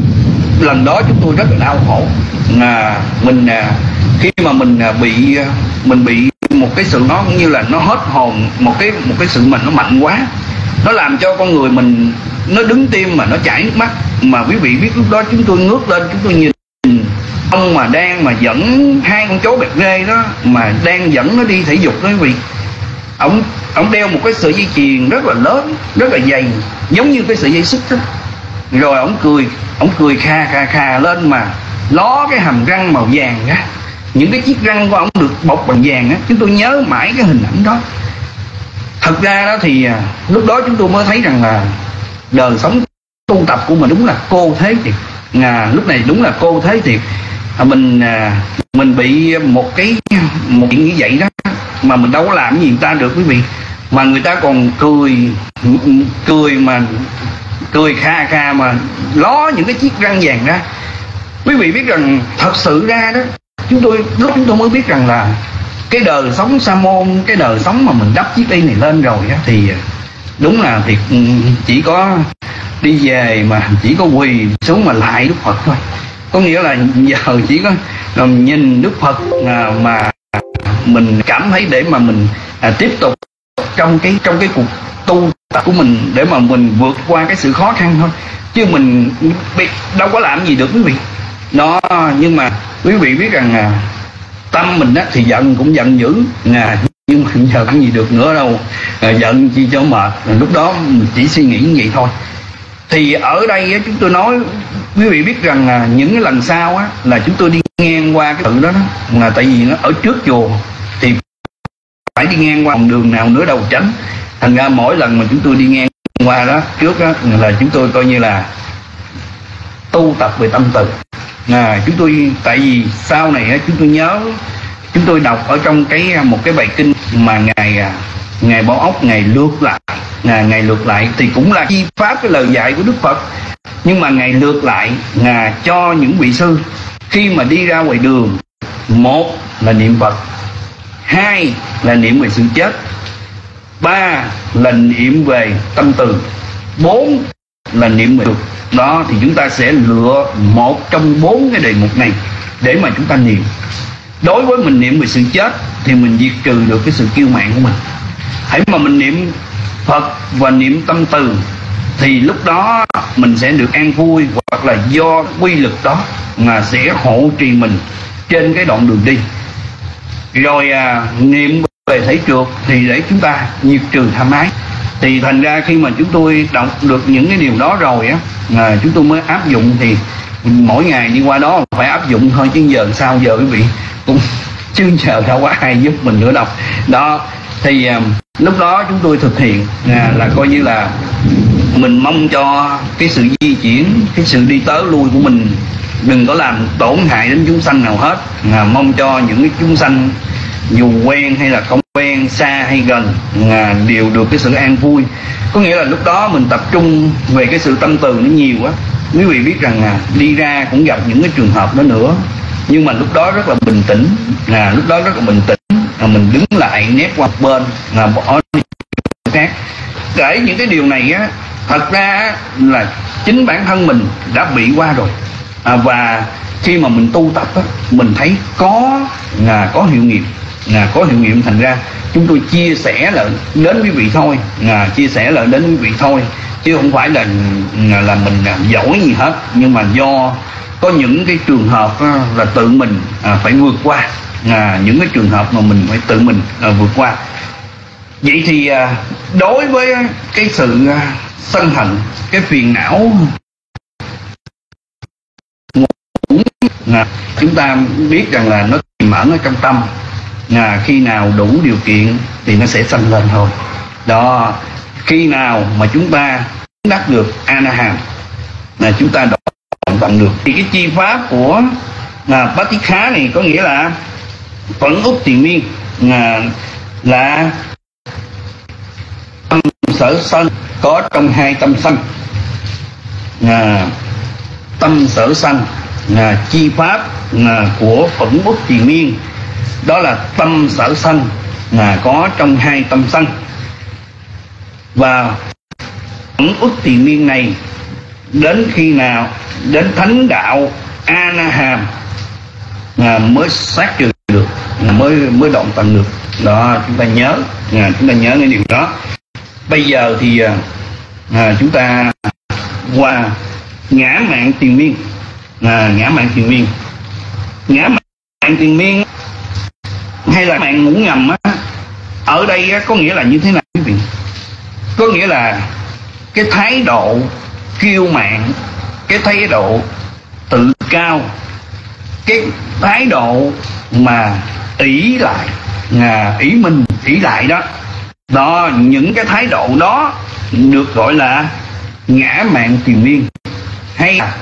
lần đó chúng tôi rất là đau khổ. À, mình à, khi mà mình à, bị mình bị một cái sự nó cũng như là nó hết hồn, một cái một cái sự mình nó mạnh quá, nó làm cho con người mình nó đứng tim mà nó chảy nước mắt. Mà quý vị biết lúc đó chúng tôi ngước lên, chúng tôi nhìn ông mà đang mà dẫn hai con chó bẹt rê đó, mà đang dẫn nó đi thể dục đó quý vị. Ông ông đeo một cái sợi dây chuyền rất là lớn, rất là dày, giống như cái sợi dây xích đó. Rồi ông cười, ông cười kha kha kha lên mà ló cái hàm răng màu vàng á, những cái chiếc răng của ông được bọc bằng vàng á. Chúng tôi nhớ mãi cái hình ảnh đó. Thật ra đó thì à, lúc đó chúng tôi mới thấy rằng là đời sống tu tập của mình đúng là cô thế thiệt. À, lúc này đúng là cô thế thiệt. À, mình à, mình bị một cái một chuyện như vậy đó mà mình đâu có làm gì người ta được quý vị, mà người ta còn cười cười mà cười kha kha mà ló những cái chiếc răng vàng ra. Quý vị biết rằng thật sự ra đó, chúng tôi lúc chúng tôi mới biết rằng là cái đời sống sa môn, cái đời sống mà mình đắp chiếc y này lên rồi á, thì đúng là thì chỉ có đi về mà chỉ có quỳ xuống mà lại Đức Phật thôi. Có nghĩa là giờ chỉ có nhìn Đức Phật à, mà mình cảm thấy để mà mình à, tiếp tục trong cái trong cái cuộc tu tập của mình, để mà mình vượt qua cái sự khó khăn thôi, chứ mình đâu có làm gì được quý vị đó. Nhưng mà quý vị biết rằng à, tâm mình á, thì giận cũng giận dữ, à, nhưng mà giờ cái gì được nữa đâu, à, giận chi cho mệt. Lúc đó mình chỉ suy nghĩ như vậy thôi. Thì ở đây á, chúng tôi nói quý vị biết rằng à, những cái lần sau á, là chúng tôi đi ngang qua cái tự đó, đó là tại vì nó ở trước chùa thì phải đi ngang qua đường nào nữa đâu tránh. Thành ra mỗi lần mà chúng tôi đi ngang qua đó trước đó, là chúng tôi coi như là tu tập về tâm từ. À, chúng tôi tại vì sau này á, chúng tôi nhớ chúng tôi đọc ở trong cái một cái bài kinh mà ngài ngài Bảo Ốc ngài lược lại, à, ngài lược lại thì cũng là chi pháp cái lời dạy của Đức Phật, nhưng mà ngài lược lại à, cho những vị sư khi mà đi ra ngoài đường, một là niệm Phật, hai là niệm về sự chết, ba là niệm về tâm từ, bốn là niệm về đó. Thì chúng ta sẽ lựa một trong bốn cái đề mục này để mà chúng ta niệm. Đối với mình niệm về sự chết thì mình diệt trừ được cái sự kiêu mạn của mình. Hãy mà mình niệm Phật và niệm tâm từ thì lúc đó mình sẽ được an vui, hoặc là do quy lực đó mà sẽ hộ trì mình trên cái đoạn đường đi. Rồi à, niệm về thể trượt thì để chúng ta diệt trừ tham ái. Thì thành ra khi mà chúng tôi đọc được những cái điều đó rồi á, à, chúng tôi mới áp dụng. Thì mỗi ngày đi qua đó phải áp dụng thôi, chứ giờ sao giờ quý vị cũng chứ giờ đâu có ai giúp mình nữa đâu đó. Thì à, lúc đó chúng tôi thực hiện à, là coi như là mình mong cho cái sự di chuyển, cái sự đi tới lui của mình đừng có làm tổn hại đến chúng sanh nào hết. À, mong cho những cái chúng sanh dù quen hay là không quen, xa hay gần à, đều được cái sự an vui. Có nghĩa là lúc đó mình tập trung về cái sự tâm từ nó nhiều quá. Quý vị biết rằng à, đi ra cũng gặp những cái trường hợp đó nữa, nhưng mà lúc đó rất là bình tĩnh, à, lúc đó rất là bình tĩnh, à, mình đứng lại nép qua một bên, à, bỏ khác. Kể những cái điều này á, thật ra là chính bản thân mình đã bị qua rồi, à, và khi mà mình tu tập á, mình thấy có à, có hiệu nghiệm, à, có hiệu nghiệm. Thành ra chúng tôi chia sẻ lại đến quý vị thôi, à, chia sẻ lại đến quý vị thôi, chứ không phải là là mình giỏi gì hết. Nhưng mà do có những cái trường hợp là tự mình à, phải vượt qua, à, những cái trường hợp mà mình phải tự mình à, vượt qua. Vậy thì à, đối với cái sự à, sân hận, cái phiền não, à, chúng ta biết rằng là nó tiềm ẩn ở trong tâm, à, khi nào đủ điều kiện thì nó sẽ sanh lên thôi đó. Khi nào mà chúng ta đắc được A-na-hàm, là chúng ta độ bằng được. Thì cái chi pháp của à, Patikha này có nghĩa là phẫn út tiền miên, à, là tâm sở sân có trong hai tâm sân, à, tâm sở sanh, à, chi pháp à, của phẫn uất triền miên. Đó là tâm sở sanh à, có trong hai tâm sanh. Và phẫn uất triền miên này đến khi nào, đến thánh đạo A Na Hàm à, mới sát trừ được, mới mới đoạn tận được. Đó, chúng ta nhớ, à, chúng ta nhớ cái điều đó. Bây giờ thì à, chúng ta qua ngã mạn triền miên. à, ngã mạn triền miên ngã mạn triền miên hay là mạn ngủ ngầm á, ở đây á, có nghĩa là như thế nào quý vị? Có nghĩa là cái thái độ kiêu mạn, cái thái độ tự cao, cái thái độ mà ỷ lại, à, ỷ mình, ỷ lại đó. Đó, những cái thái độ đó được gọi là ngã mạn triền miên. Hay là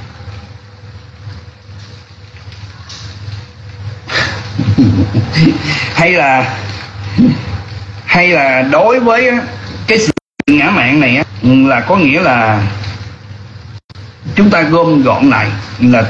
hay là hay là đối với cái sự ngã mạn này á, là có nghĩa là chúng ta gom gọn lại là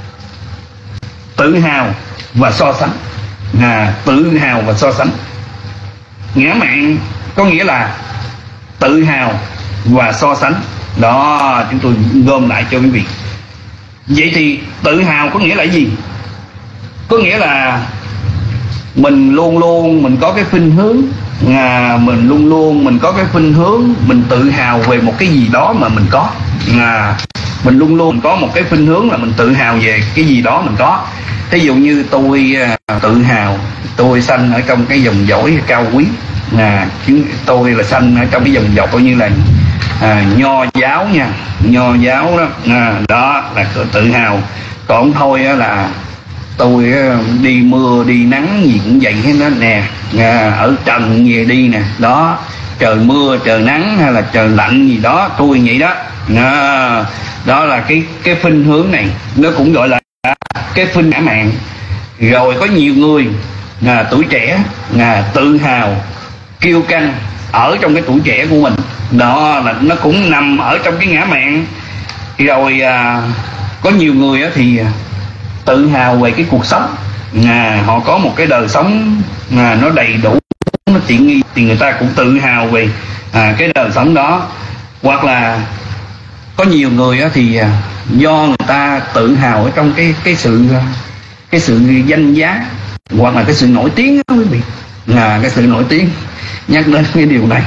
tự hào và so sánh. à, tự hào và so sánh. Ngã mạn có nghĩa là tự hào và so sánh. Đó, chúng tôi gom lại cho quý vị. Vậy thì tự hào có nghĩa là gì? Có nghĩa là mình luôn luôn mình có cái khuynh hướng, à, mình luôn luôn mình có cái khuynh hướng mình tự hào về một cái gì đó mà mình có. à, Mình luôn luôn có một cái khuynh hướng là mình tự hào về cái gì đó mình có. Thí dụ như tôi à, tự hào tôi sanh ở trong cái dòng dõi cao quý. à, Tôi là sanh ở trong cái dòng dõi coi như là à, nho giáo nha, nho giáo đó. à, Đó là tự hào. Còn thôi là tôi đi mưa đi nắng gì cũng vậy hết đó nè. à, Ở trần gì đi nè. Đó, trời mưa trời nắng hay là trời lạnh gì đó tôi vậy đó. à, Đó là cái cái khuynh hướng này, nó cũng gọi là cái khuynh ngã mạn. Rồi có nhiều người à, tuổi trẻ à, tự hào kiêu căng ở trong cái tuổi trẻ của mình. Đó là nó cũng nằm ở trong cái ngã mạn. Rồi à, có nhiều người á thì tự hào về cái cuộc sống. à, Họ có một cái đời sống à, nó đầy đủ, nó tiện nghi, thì người ta cũng tự hào về à, cái đời sống đó. Hoặc là có nhiều người á thì à, do người ta tự hào ở trong cái cái sự cái sự danh giá hoặc là cái sự nổi tiếng đó quý vị. là cái sự nổi tiếng. Nhắc đến cái điều này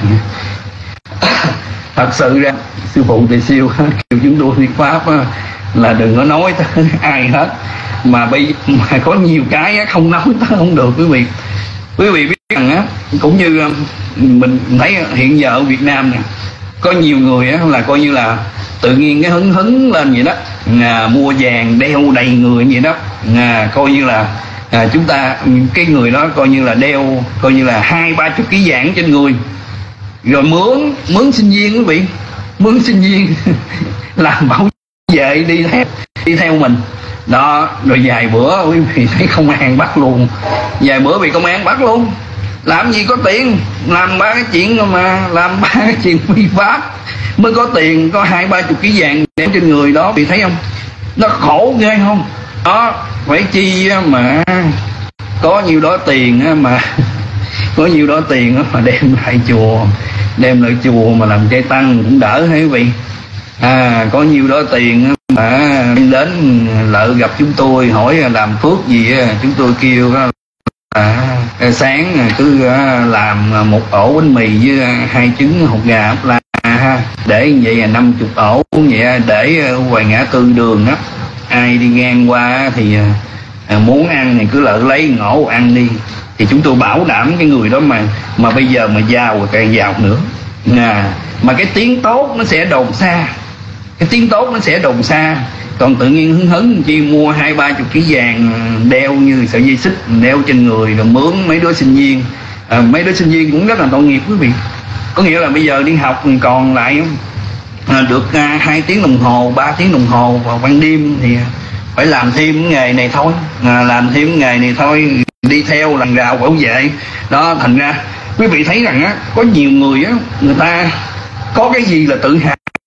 thật sự ra sư phụ Tề Siêu kêu chúng tôi đi pháp là đừng có nói tới ai hết, mà bây mà có nhiều cái không nói tới không được quý vị. Quý vị biết rằng á, cũng như mình thấy hiện giờ ở Việt Nam nè, có nhiều người á là coi như là tự nhiên cái hứng hứng lên vậy đó, à, mua vàng đeo đầy người vậy đó, à, coi như là à, chúng ta cái người đó coi như là đeo coi như là hai ba chục ký vàng trên người, rồi mướn mướn sinh viên quý vị, mướn sinh viên làm bảo vệ đi theo đi theo mình đó. Rồi vài bữa quý vị thấy công an bắt luôn, vài bữa bị công an bắt luôn. Làm gì có tiền làm ba cái chuyện mà làm ba cái chuyện phi pháp mới có tiền, có hai ba chục ký vàng đem trên người đó, bị thấy không? Nó khổ ghê không? Đó, phải chi mà có nhiều đó tiền mà có nhiều đó tiền mà đem lại chùa, đem lại chùa mà làm cây tăng cũng đỡ hả quý vị. À, có nhiều đó tiền mà đến lợ gặp chúng tôi hỏi làm phước gì, chúng tôi kêu à, sáng cứ làm một ổ bánh mì với hai trứng hột gà ốc la để vậy là năm chục ổ vậy, để ngoài ngã tư đường á, ai đi ngang qua thì à, muốn ăn thì cứ lỡ lấy ngổ ăn đi. Thì chúng tôi bảo đảm cái người đó mà mà bây giờ mà giàu rồi càng giàu nữa, à, mà cái tiếng tốt nó sẽ đồn xa, cái tiếng tốt nó sẽ đồn xa. Còn tự nhiên hứng hứng chi mua hai ba chục ký vàng đeo như sợi dây xích đeo trên người, rồi mướn mấy đứa sinh viên, à, mấy đứa sinh viên cũng rất là tội nghiệp quý vị. Có nghĩa là bây giờ đi học còn lại à, được à, hai tiếng đồng hồ, ba tiếng đồng hồ vào ban đêm thì phải làm thêm cái nghề này thôi, à, làm thêm cái nghề này thôi, đi theo làng rào bảo vệ đó. Thành ra quý vị thấy rằng á, có nhiều người á, người ta có cái gì là tự hào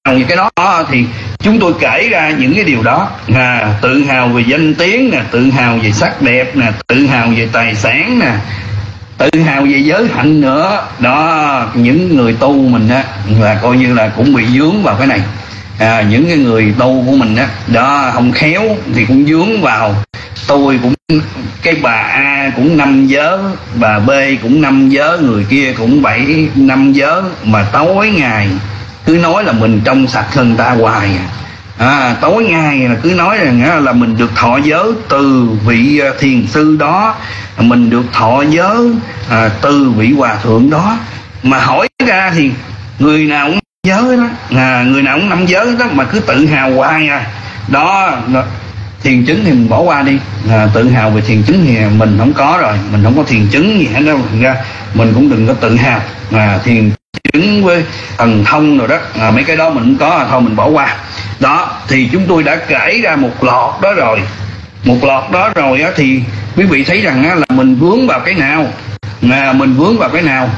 như cái đó thì chúng tôi kể ra những cái điều đó, à, tự hào về danh tiếng nè, tự hào về sắc đẹp nè, tự hào về tài sản nè, tự hào về giới hạnh nữa đó. Những người tu mình á là coi như là cũng bị vướng vào cái này, à, những cái người tu của mình á đó không khéo thì cũng vướng vào. Tôi cũng, cái bà A cũng năm giới, bà B cũng năm giới, người kia cũng bảy năm giới, mà tối ngày cứ nói là mình trong sạch hơn ta hoài à. À, tối ngày là cứ nói rằng là mình được thọ giới từ vị thiền sư đó, mình được thọ giới à, từ vị hòa thượng đó. Mà hỏi ra thì người nào cũng giới đó, à, người nào cũng năm giới đó, mà cứ tự hào hoài à. Đó, đó. Thiền chứng thì mình bỏ qua đi, à, tự hào về thiền chứng thì mình không có rồi, mình không có thiền chứng gì hết đâu, ra mình cũng đừng có tự hào. À, thiền chứng với thần thông rồi đó, à, mấy cái đó mình không có thôi mình bỏ qua. Đó thì chúng tôi đã kể ra một loạt đó rồi, một loạt đó rồi á, thì quý vị thấy rằng á, là mình vướng vào cái nào, à, mình vướng vào cái nào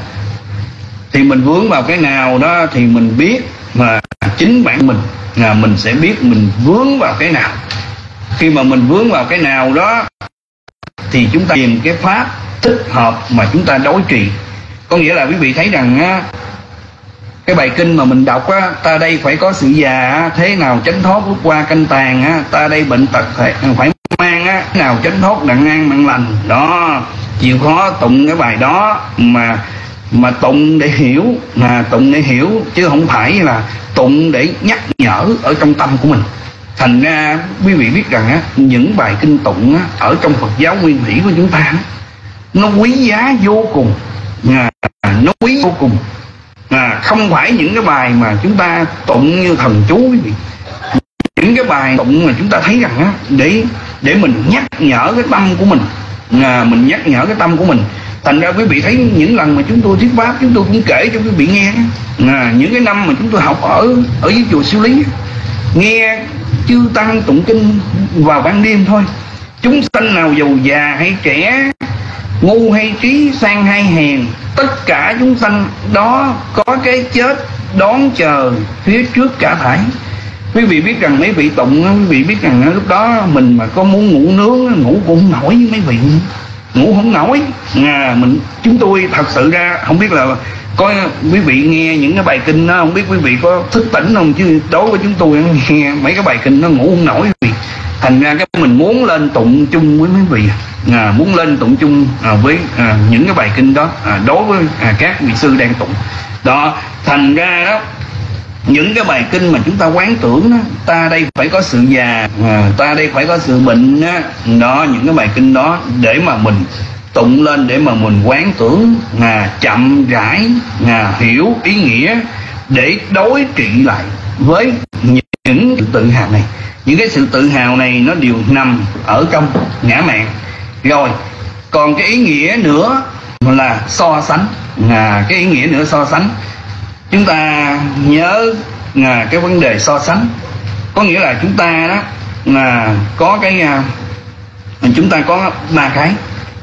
thì mình vướng vào cái nào đó thì mình biết, mà chính bản mình là mình sẽ biết mình vướng vào cái nào. Khi mà mình vướng vào cái nào đó thì chúng ta tìm cái pháp thích hợp mà chúng ta đối trị. Có nghĩa là quý vị thấy rằng á, cái bài kinh mà mình đọc á, ta đây phải có sự già thế nào tránh thoát lúc qua canh tàn á, ta đây bệnh tật phải mang á, thế nào tránh thoát đặng an mạng lành đó. Chịu khó tụng cái bài đó mà mà tụng để hiểu, mà tụng để hiểu chứ không phải là tụng để nhắc nhở ở trong tâm của mình. Thành ra quý vị biết rằng á, những bài kinh tụng á, ở trong Phật giáo nguyên thủy của chúng ta á, nó quý giá vô cùng, à, nó quý vô cùng, à, không phải những cái bài mà chúng ta tụng như thần chú quý vị. Những cái bài tụng mà chúng ta thấy rằng á, để để mình nhắc nhở cái tâm của mình, à, mình nhắc nhở cái tâm của mình. Thành ra quý vị thấy những lần mà chúng tôi thuyết pháp, chúng tôi cũng kể cho quý vị nghe, à, những cái năm mà chúng tôi học ở ở dưới chùa Siêu Lý, nghe chư tăng tụng kinh vào ban đêm thôi. Chúng sanh nào giàu già hay trẻ, ngu hay trí, sang hay hèn, tất cả chúng sanh đó có cái chết đón chờ phía trước cả thảy. Quý vị biết rằng mấy vị tụng, quý vị biết rằng lúc đó mình mà có muốn ngủ nướng, ngủ cũng không nổi với mấy vị, ngủ không nổi. À, mình chúng tôi thật sự ra không biết là có quý vị nghe những cái bài kinh đó, không biết quý vị có thức tỉnh không, chứ đối với chúng tôi nghe mấy cái bài kinh nó ngủ không nổi quý vị. Thành ra cái mình muốn lên tụng chung với mấy vị, à, muốn lên tụng chung à, với à, những cái bài kinh đó, à, đối với à, các vị sư đang tụng đó. Thành ra đó, những cái bài kinh mà chúng ta quán tưởng đó, ta đây phải có sự già, à, ta đây phải có sự bệnh đó, đó những cái bài kinh đó để mà mình tụng lên, để mà mình quán tưởng, à, chậm rãi, à, hiểu ý nghĩa để đối trị lại với những sự tự hào này. Những cái sự tự hào này nó đều nằm ở trong ngã mạn. Rồi còn cái ý nghĩa nữa là so sánh, à, cái ý nghĩa nữa so sánh. Chúng ta nhớ à, cái vấn đề so sánh, có nghĩa là chúng ta đó là có cái à, chúng ta có ba cái: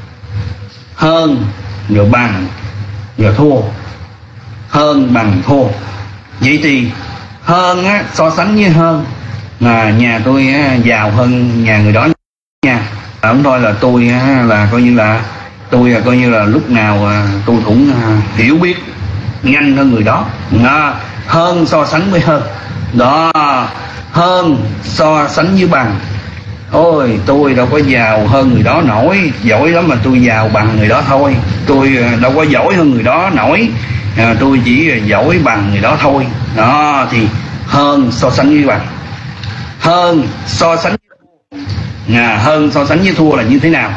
hơn, rồi bằng, rồi thua. Hơn, bằng, thua. Vậy thì hơn á, so sánh với hơn là nhà tôi á, giàu hơn nhà người đó nha. Không thôi là tôi á, là coi như là tôi là coi như là lúc nào à, tôi cũng à, hiểu biết nhanh hơn người đó. Đó. Hơn so sánh với hơn đó. Hơn so sánh với bằng. Ôi tôi đâu có giàu hơn người đó nổi, giỏi lắm mà tôi giàu bằng người đó thôi. Tôi đâu có giỏi hơn người đó nổi, à, tôi chỉ giỏi bằng người đó thôi. Đó thì hơn so sánh với bằng. Hơn so sánh à, hơn so sánh với thua là như thế nào?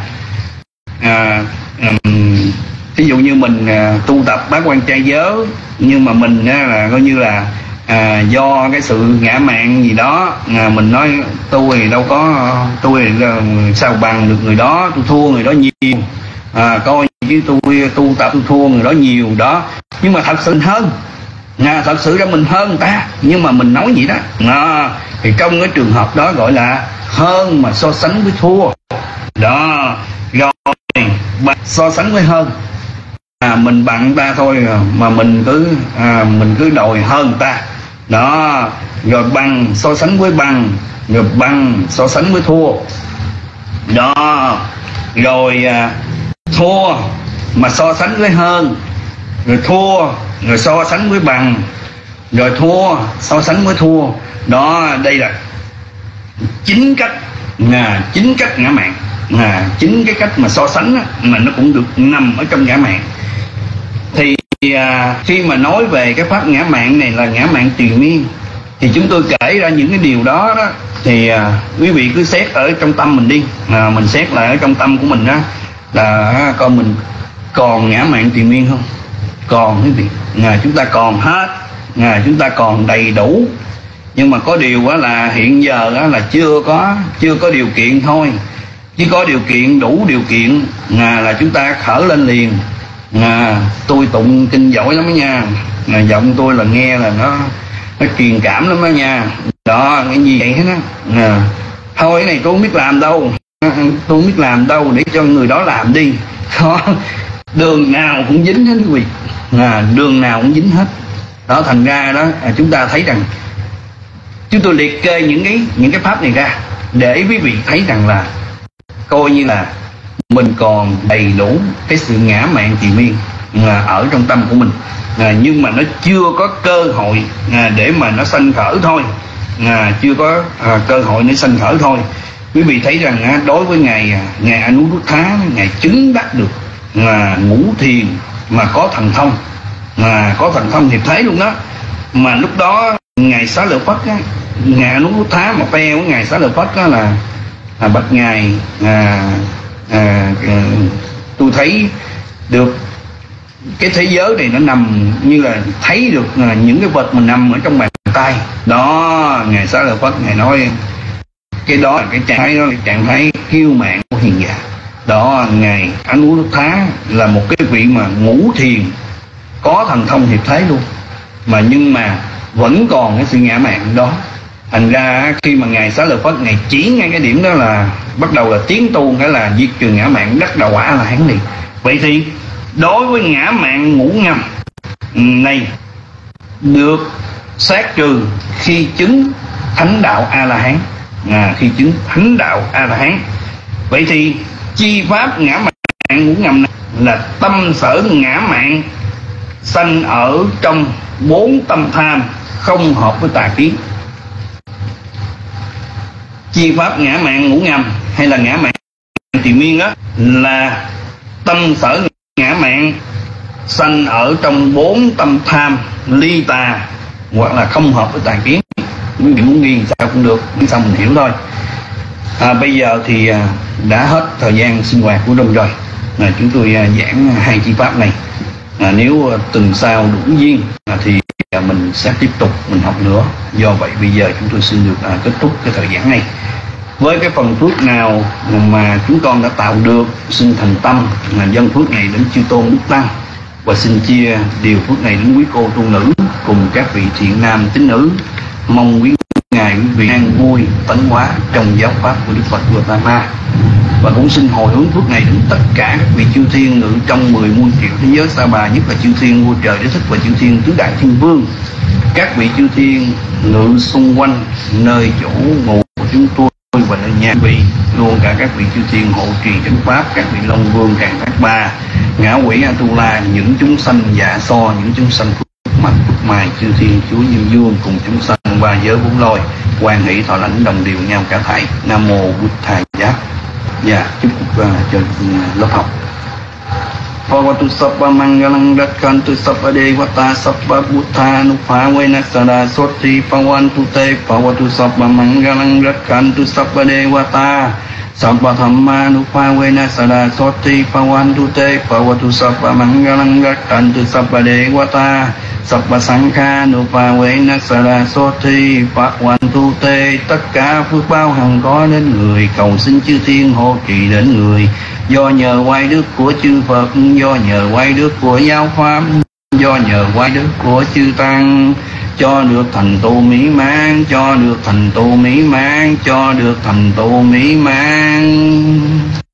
À, um, ví dụ như mình à, tu tập bát quan trai giới, nhưng mà mình á, là coi như là à, do cái sự ngã mạn gì đó, à, mình nói tôi thì đâu có, tôi là sao bằng được người đó, tôi thua người đó nhiều, à, coi chứ tôi tu tập tôi thua người đó nhiều đó. Nhưng mà thật sự hơn, à, thật sự ra mình hơn người ta, nhưng mà mình nói vậy đó, à, thì trong cái trường hợp đó gọi là hơn mà so sánh với thua đó. Rồi so sánh với hơn, à, mình bằng ta thôi mà mình cứ à, mình cứ đòi hơn ta, đó, rồi bằng so sánh với bằng, rồi bằng so sánh với thua đó, rồi à, thua mà so sánh với hơn, rồi thua rồi so sánh với bằng, rồi thua so sánh với thua đó. Đây là chín cách, à, chín cách ngã mạn, à, chín cái cách mà so sánh á, mà nó cũng được nằm ở trong ngã mạn. Thì à, khi mà nói về cái pháp ngã mạn này là ngã mạn triền miên, thì chúng tôi kể ra những cái điều đó đó, thì à, quý vị cứ xét ở trong tâm mình đi, à, mình xét lại ở trong tâm của mình đó, là à, coi mình còn ngã mạn triền miên không? Còn, quý vị, à, chúng ta còn hết, à, chúng ta còn đầy đủ. Nhưng mà có điều á, là hiện giờ á, là chưa có chưa có điều kiện thôi. Chứ có điều kiện, đủ điều kiện à, là chúng ta khởi lên liền. À, tôi tụng kinh giỏi lắm đó nha, à, giọng tôi là nghe là nó nó truyền cảm lắm đó nha. Đó, cái gì vậy hết á, à, thôi cái này tôi không biết làm đâu, tôi không biết làm đâu, để cho người đó làm đi. Đó, đường nào cũng dính hết quý vị, à, đường nào cũng dính hết. Đó, thành ra đó, à, chúng ta thấy rằng chúng tôi liệt kê những cái những cái pháp này ra để quý vị thấy rằng là coi như là mình còn đầy đủ cái sự ngã mạn triền miên à, ở trong tâm của mình, à, nhưng mà nó chưa có cơ hội à, để mà nó sanh khởi thôi, à, chưa có à, cơ hội để sanh khởi thôi. Quý vị thấy rằng à, đối với ngài ngài Anuruddha, ngài chứng đắc được à, ngũ thiền mà có thần thông, à, có thần thông hiệp thế luôn đó. Mà lúc đó ngài Xá Lợi Phất á, ngài Anuruddha mà phe của ngài Xá Lợi Phất đó là à, bạch ngài à, à, à, tôi thấy được cái thế giới này nó nằm như là thấy được à, những cái vật mà nằm ở trong bàn tay đó. Ngài Xá Lợi Phất ngài nói cái đó là cái trạng thái đó là trạng thái kiêu mạn của hiền giả đó. Ngài Anuruddha là một cái vị mà ngũ thiền có thần thông hiệp thế luôn, mà nhưng mà vẫn còn cái sự ngã mạn đó. Thành ra khi mà ngài Xá Lợi Phất ngài chỉ ngay cái điểm đó là bắt đầu là tiến tu, cái là diệt trừ ngã mạn, đắc đạo quả là hán liền. Vậy thì đối với ngã mạn ngũ ngầm này được sát trừ khi chứng thánh đạo A La Hán, à, khi chứng thánh đạo A La Hán. Vậy thì chi pháp ngã mạn ngũ ngầm này là tâm sở ngã mạn sanh ở trong bốn tâm tham không hợp với tà kiến. Chi pháp ngã mạn ngũ ngầm hay là ngã mạn triền miên đó là tâm sở ngã mạn sanh ở trong bốn tâm tham ly tà hoặc là không hợp với tà kiến. Quý vị muốn ghi sao cũng được, nhưng sao mình hiểu thôi. À, bây giờ thì à, đã hết thời gian sinh hoạt của Đông rồi, à, chúng tôi à, giảng hai chi pháp này. À, nếu tuần sau đủ duyên à, thì à, mình sẽ tiếp tục mình học nữa. Do vậy bây giờ chúng tôi xin được à, kết thúc cái thời giảng này với cái phần phước nào mà chúng con đã tạo được, xin thành tâm là dân phước này đến chư tôn đức tăng, và xin chia điều phước này đến quý cô tu nữ cùng các vị thiện nam tín nữ. Mong quý ngài quý vị an vui tấn hóa trong giáo pháp của Đức Phật Gautama, và cũng xin hồi hướng phước này đến tất cả các vị chư thiên ngự trong mười muôn triệu thế giới Sa Bà, nhất là chư thiên vua trời đế thích và chư thiên tứ đại thiên vương, các vị chư thiên ngự xung quanh nơi chỗ ngủ của chúng tôi và nơi nhà vị, luôn cả các vị chư thiên hộ trì chánh pháp, các vị long vương càng tác ba, ngã quỷ Atula, những chúng sanh dạ so, những chúng sanh phước mạnh phước mai, chư thiên chúa Diêm Dương cùng chúng sanh ba giới bốn loài quan hỷ thọ lãnh đồng điều nhau cả thảy. Nam mô Bụt Thầy Giác. Dạ, chúc uh, cho uh, lớp học. Bhavatu sabba mangalang rakhantu sabba devata sabba buddha nupavena sada soti pavantu te bhavatu sabba mangalang rakhantu sabba devata sabba dhamma nupavena sada soti pavantu te bhavatu sabba mangalang rakhantu sabba devata sabba sankha nupavena sada soti pavantu te. Tất cả phước báo hằng có đến người, cầu xin chư thiên hộ trì đến người. Do nhờ quay đức của chư Phật, do nhờ quay đức của giáo pháp, do nhờ quay đức của chư tăng, cho được thành tựu mỹ mãn, cho được thành tựu mỹ mãn, cho được thành tựu mỹ mãn.